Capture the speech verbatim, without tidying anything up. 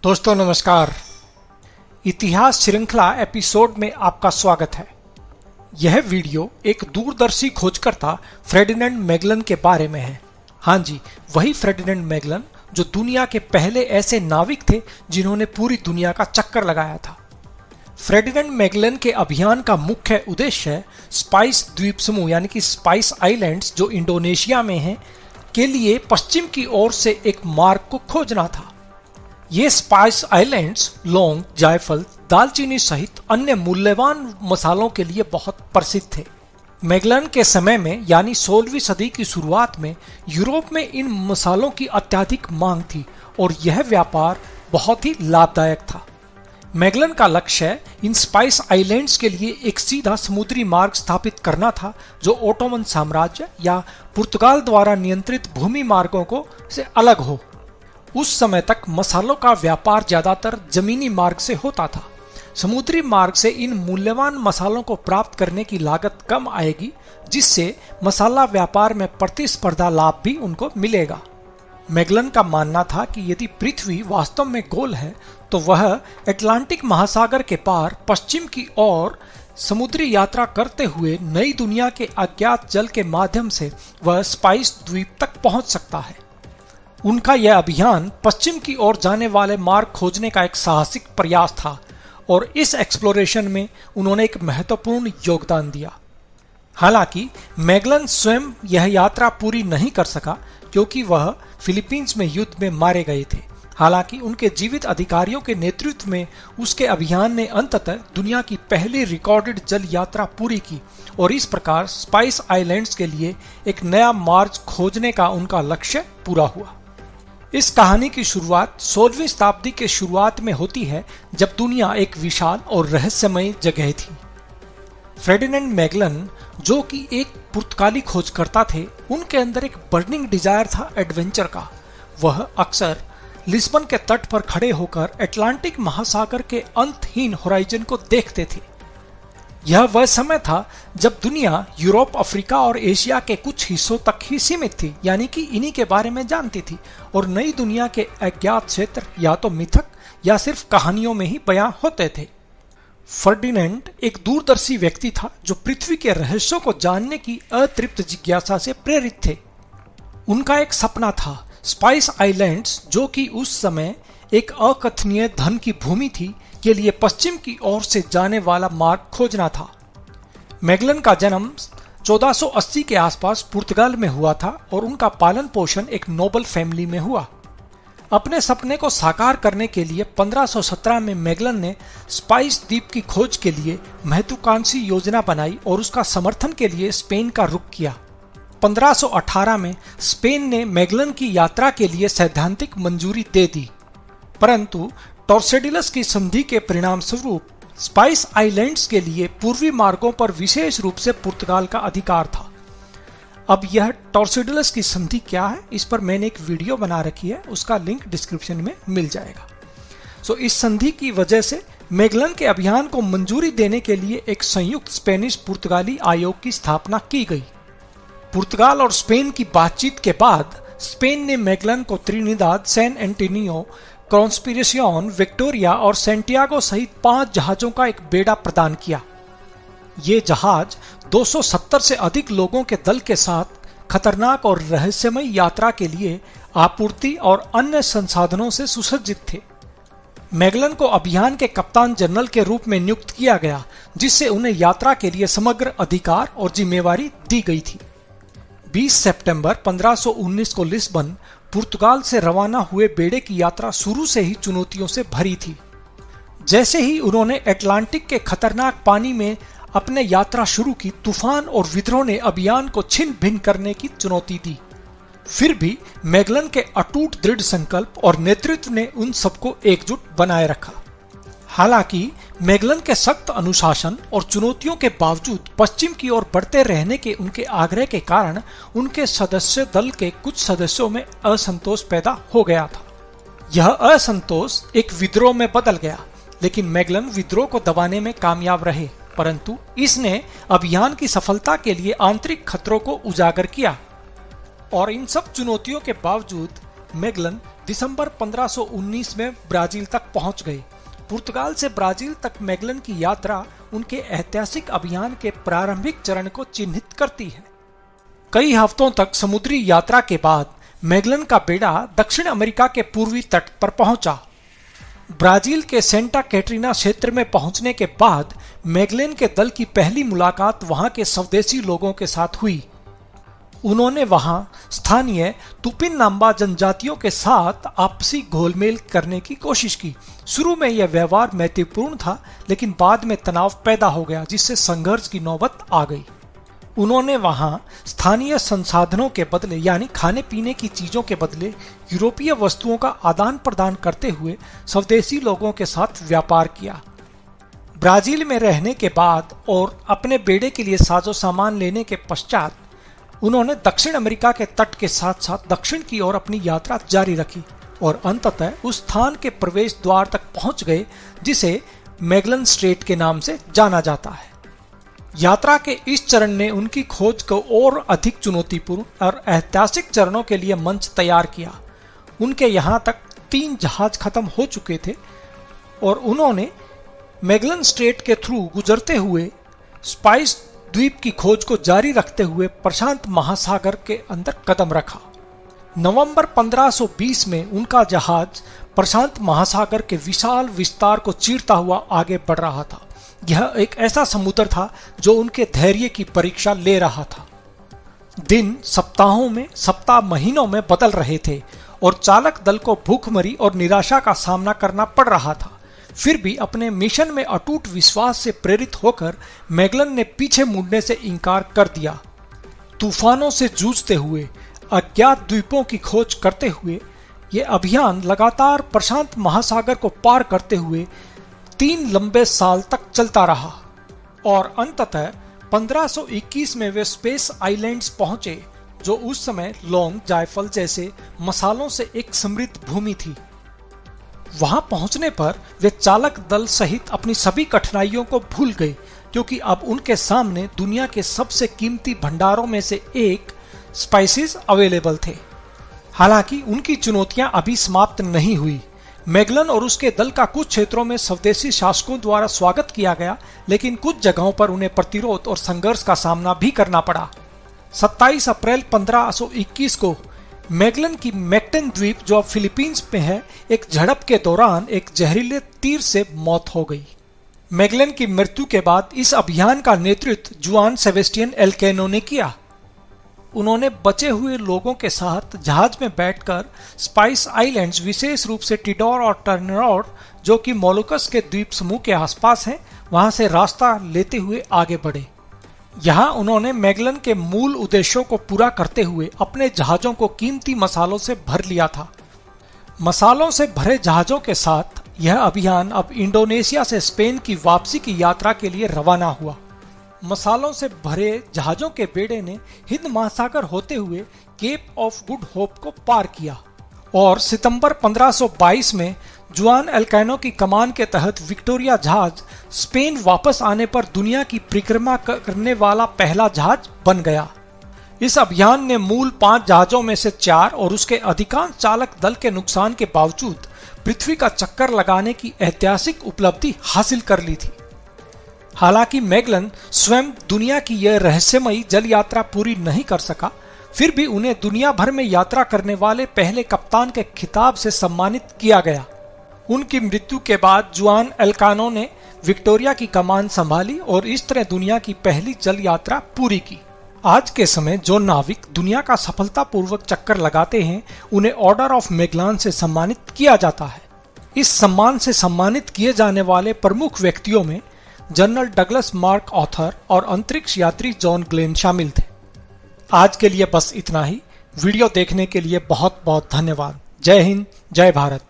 दोस्तों नमस्कार। इतिहास श्रृंखला एपिसोड में आपका स्वागत है। यह वीडियो एक दूरदर्शी खोजकर्ता फेर्डिनेंड मैगलन के बारे में है। हाँ जी, वही फेर्डिनेंड मैगलन जो दुनिया के पहले ऐसे नाविक थे जिन्होंने पूरी दुनिया का चक्कर लगाया था। फेर्डिनेंड मैगलन के अभियान का मुख्य उद्देश्य है स्पाइस द्वीप समूह यानी कि स्पाइस आइलैंड्स जो इंडोनेशिया में हैं के लिए पश्चिम की ओर से एक मार्ग को खोजना था। ये स्पाइस आइलैंड्स लौंग, जायफल, दालचीनी सहित अन्य मूल्यवान मसालों के लिए बहुत प्रसिद्ध थे। मैगलन के समय में यानी सोलहवीं सदी की शुरुआत में यूरोप में इन मसालों की अत्यधिक मांग थी और यह व्यापार बहुत ही लाभदायक था। मैगलन का लक्ष्य इन स्पाइस आइलैंड्स के लिए एक सीधा समुद्री मार्ग स्थापित करना था जो ओटोमन साम्राज्य या पुर्तगाल द्वारा नियंत्रित भूमि मार्गों को से अलग हो। उस समय तक मसालों का व्यापार ज्यादातर जमीनी मार्ग से होता था। समुद्री मार्ग से इन मूल्यवान मसालों को प्राप्त करने की लागत कम आएगी, जिससे मसाला व्यापार में प्रतिस्पर्धा लाभ भी उनको मिलेगा। मैगलन का मानना था कि यदि पृथ्वी वास्तव में गोल है तो वह अटलांटिक महासागर के पार पश्चिम की ओर समुद्री यात्रा करते हुए नई दुनिया के अज्ञात जल के माध्यम से वह स्पाइस द्वीप तक पहुंच सकता है। उनका यह अभियान पश्चिम की ओर जाने वाले मार्ग खोजने का एक साहसिक प्रयास था और इस एक्सप्लोरेशन में उन्होंने एक महत्वपूर्ण योगदान दिया। हालांकि मैगलन स्वयं यह यात्रा पूरी नहीं कर सका क्योंकि वह फिलीपींस में युद्ध में मारे गए थे। हालांकि उनके जीवित अधिकारियों के नेतृत्व में उसके अभियान ने अंततः दुनिया की पहली रिकॉर्डेड जल यात्रा पूरी की और इस प्रकार स्पाइस आइलैंड्स के लिए एक नया मार्ग खोजने का उनका लक्ष्य पूरा हुआ। इस कहानी की शुरुआत सोलहवीं शताब्दी के शुरुआत में होती है जब दुनिया एक विशाल और रहस्यमय जगह थी। फेर्डिनेंड मैगलन जो कि एक पुर्तगाली खोजकर्ता थे, उनके अंदर एक बर्निंग डिजायर था एडवेंचर का। वह अक्सर लिस्बन के तट पर खड़े होकर अटलांटिक महासागर के अंतहीन होराइजन को देखते थे। यह वह समय था जब दुनिया यूरोप, अफ्रीका और एशिया के कुछ हिस्सों तक ही सीमित थी, यानी कि इन्हीं के बारे में जानती थी और नई दुनिया के अज्ञात क्षेत्र या तो मिथक या सिर्फ कहानियों में ही बयां होते थे। फर्डिनेंड एक दूरदर्शी व्यक्ति था जो पृथ्वी के रहस्यों को जानने की अतृप्त जिज्ञासा से प्रेरित थे। उनका एक सपना था स्पाइस आइलैंड्स जो कि उस समय एक अकथनीय धन की भूमि थी के लिए पश्चिम की ओर से जाने वाला मार्ग खोजना था। मैगलन का जन्म चौदह सौ अस्सी के आसपास पुर्तगाल में हुआ था और उनका पालन पोषण एक नोबल फैमिली में हुआ। अपने सपने को साकार करने के लिए पंद्रह सौ सत्रह में मैगलन ने स्पाइस द्वीप की खोज के लिए महत्वाकांक्षी योजना बनाई और उसका समर्थन के लिए स्पेन का रुख किया। पंद्रह सौ अठारह में स्पेन ने मैगलन की यात्रा के लिए सैद्धांतिक मंजूरी दे दी, परंतु टॉर्सेडिलस की संधि के परिणाम स्वरूप स्पाइस आइलैंड्स के लिए पूर्वी मार्गों पर विशेष रूप से पुर्तगाल का अधिकार था। अब यह टॉर्सेडिलस की संधि क्या है, इस पर मैंने एक वीडियो बना रखी है, उसका लिंक डिस्क्रिप्शन में मिल जाएगा। सो इस संधि की वजह से मैगलन के अभियान को मंजूरी देने के लिए एक संयुक्त स्पेनिश पुर्तगाली आयोग की स्थापना की गई। पुर्तगाल और स्पेन की बातचीत के बाद स्पेन ने मैगलन को Trinidad, San Antonio, Concepcion, Victoria और सैंटियागो सहित पांच जहाजों का एक बेड़ा प्रदान किया। ये जहाज दो सौ सत्तर से अधिक लोगों के दल के साथ खतरनाक और रहस्यमय यात्रा के लिए आपूर्ति और अन्य संसाधनों से सुसज्जित थे। मैगलन को अभियान के कप्तान जनरल के रूप में नियुक्त किया गया, जिससे उन्हें यात्रा के लिए समग्र अधिकार और जिम्मेवारी दी गई थी। बीस सितंबर पंद्रह सौ उन्नीस को लिस्बन, पुर्तगाल से रवाना हुए बेड़े की यात्रा शुरू से ही चुनौतियों से भरी थी। जैसे ही उन्होंने अटलांटिक के खतरनाक पानी में अपने यात्रा शुरू की, तूफान और विद्रोह ने अभियान को छिन्न भिन्न करने की चुनौती दी। फिर भी मैगलन के अटूट दृढ़ संकल्प और नेतृत्व ने उन सबको एकजुट बनाए रखा। हालांकि मैगलन के सख्त अनुशासन और चुनौतियों के बावजूद पश्चिम की ओर बढ़ते रहने के उनके आग्रह के कारण उनके सदस्य दल के कुछ सदस्यों में असंतोष पैदा हो गया था। यह असंतोष एक विद्रोह में बदल गया, लेकिन मैगलन विद्रोह को दबाने में कामयाब रहे, परंतु इसने अभियान की सफलता के लिए आंतरिक खतरों को उजागर किया। और इन सब चुनौतियों के बावजूद मैगलन दिसंबर पंद्रह सौ उन्नीस में ब्राजील तक पहुंच गए। पुर्तगाल से ब्राजील तक मैगलन की यात्रा उनके ऐतिहासिक अभियान के प्रारंभिक चरण को चिन्हित करती है। कई हफ्तों तक समुद्री यात्रा के बाद मैगलन का बेड़ा दक्षिण अमेरिका के पूर्वी तट पर पहुंचा। ब्राजील के सेंटा कैटरीना क्षेत्र में पहुंचने के बाद मैगलन के दल की पहली मुलाकात वहां के स्वदेशी लोगों के साथ हुई। उन्होंने वहां स्थानीय तुपिन-नाम्बा जनजातियों के साथ आपसी घोलमेल करने की कोशिश की। शुरू में यह व्यवहार मैत्रीपूर्ण था, लेकिन बाद में तनाव पैदा हो गया, जिससे संघर्ष की नौबत आ गई। उन्होंने वहां स्थानीय संसाधनों के बदले यानी खाने पीने की चीजों के बदले यूरोपीय वस्तुओं का आदान प्रदान करते हुए स्वदेशी लोगों के साथ व्यापार किया। ब्राजील में रहने के बाद और अपने बेड़े के लिए साजो सामान लेने के पश्चात उन्होंने दक्षिण अमेरिका के तट के साथ साथ दक्षिण की ओर अपनी यात्रा जारी रखी और अंततः उस स्थान के प्रवेश द्वार तक पहुंच गए जिसे मैगलन स्ट्रेट के नाम से जाना जाता है। यात्रा के इस चरण ने उनकी खोज को और अधिक चुनौतीपूर्ण और ऐतिहासिक चरणों के लिए मंच तैयार किया। उनके यहाँ तक तीन जहाज खत्म हो चुके थे और उन्होंने मैगलन स्ट्रेट के थ्रू गुजरते हुए स्पाइस द्वीप की खोज को जारी रखते हुए प्रशांत महासागर के अंदर कदम रखा। नवंबर पंद्रह सौ बीस में उनका जहाज प्रशांत महासागर के विशाल विस्तार को चीरता हुआ आगे बढ़ रहा था। यह एक ऐसा समुद्र था जो उनके धैर्य की परीक्षा ले रहा था। दिन सप्ताहों में, सप्ताह महीनों में बदल रहे थे और चालक दल को भूखमरी और निराशा का सामना करना पड़ रहा था। फिर भी अपने मिशन में अटूट विश्वास से प्रेरित होकर मैगलन ने पीछे मुड़ने से इनकार कर दिया। तूफानों से जूझते हुए, अज्ञात द्वीपों की खोज करते हुए यह अभियान लगातार प्रशांत महासागर को पार करते हुए तीन लंबे साल तक चलता रहा और अंततः पंद्रह सौ इक्कीस में वे स्पेस आइलैंड्स पहुंचे, जो उस समय लौंग, जायफल जैसे मसालों से एक समृद्ध भूमि थी। वहां पहुंचने पर वे चालक दल सहित अपनी सभी कठिनाइयों को भूल गए, क्योंकि अब उनके सामने दुनिया के सबसे कीमती भंडारों में से एक स्पाइसेस अवेलेबल थे। हालांकि उनकी चुनौतियां अभी समाप्त नहीं हुई। मैगलन और उसके दल का कुछ क्षेत्रों में स्वदेशी शासकों द्वारा स्वागत किया गया, लेकिन कुछ जगहों पर उन्हें प्रतिरोध और संघर्ष का सामना भी करना पड़ा। सत्ताईस अप्रैल पंद्रह सौ इक्कीस को मैगलन की मैक्टन द्वीप, जो अब फिलीपींस में है, एक झड़प के दौरान एक जहरीले तीर से मौत हो गई। मैगलन की मृत्यु के बाद इस अभियान का नेतृत्व जुआन सेबेस्टियन एल्कैनो ने किया। उन्होंने बचे हुए लोगों के साथ जहाज में बैठकर स्पाइस आइलैंड्स, विशेष रूप से टिडोर और टर्नरॉड, जो कि मोलुकस के द्वीप समूह के आसपास हैं, वहां से रास्ता लेते हुए आगे बढ़े। यहाँ उन्होंने मैगलन के मूल उद्देश्यों को पूरा करते हुए अपने जहाजों को कीमती मसालों से भर लिया था। मसालों से भरे जहाजों के साथ यह अभियान अब इंडोनेशिया से स्पेन की वापसी की यात्रा के लिए रवाना हुआ। मसालों से भरे जहाजों के बेड़े ने हिंद महासागर होते हुए केप ऑफ गुड होप को पार किया और सितंबर पंद्रह सौ बाईस में जुआन एल्कैनो की कमान के तहत विक्टोरिया जहाज स्पेन वापस आने पर दुनिया की परिक्रमा करने वाला पहला जहाज बन गया। इस अभियान ने मूल पांच जहाजों में से चार और उसके अधिकांश चालक दल के नुकसान के बावजूद पृथ्वी का चक्कर लगाने की ऐतिहासिक उपलब्धि हासिल कर ली थी। हालांकि मैगलन स्वयं दुनिया की यह रहस्यमयी जल यात्रा पूरी नहीं कर सका, फिर भी उन्हें दुनिया भर में यात्रा करने वाले पहले कप्तान के खिताब से सम्मानित किया गया। उनकी मृत्यु के बाद जुआन एल्कानो ने विक्टोरिया की कमान संभाली और इस तरह दुनिया की पहली जल यात्रा पूरी की। आज के समय जो नाविक दुनिया का सफलतापूर्वक चक्कर लगाते हैं, उन्हें ऑर्डर ऑफ मैगलान से सम्मानित किया जाता है। इस सम्मान से सम्मानित किए जाने वाले प्रमुख व्यक्तियों में जनरल डगलस मार्क ऑथर और अंतरिक्ष यात्री जॉन ग्लेन शामिल थे। आज के लिए बस इतना ही। वीडियो देखने के लिए बहुत बहुत धन्यवाद। जय हिंद, जय भारत।